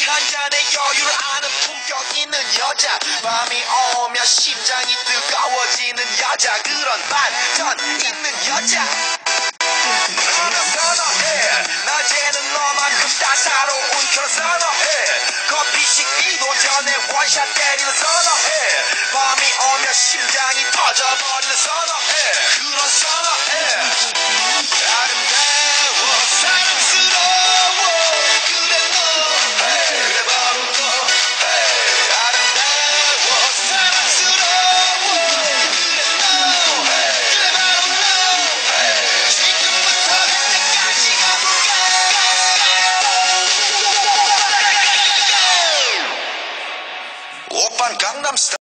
한 잔의 여유를 아는 품격 있는 여자 밤이 오면 심장이 뜨거워지는 여자 그런 반전 있는 여자 너는 선어해 낮에는 너만큼 따사로운 그런 선어해 커피 식기도 전에 원샷 때리는 선어해 밤이 오면 심장이 터져버리는 선어해 그런 선어해 아름다워 사랑스러워 그래 너 그래 바로 너 아름다워 사랑스러워 그래 너 그래 바로 너 지금부터 내까지 가볼까 오빤 강남스타일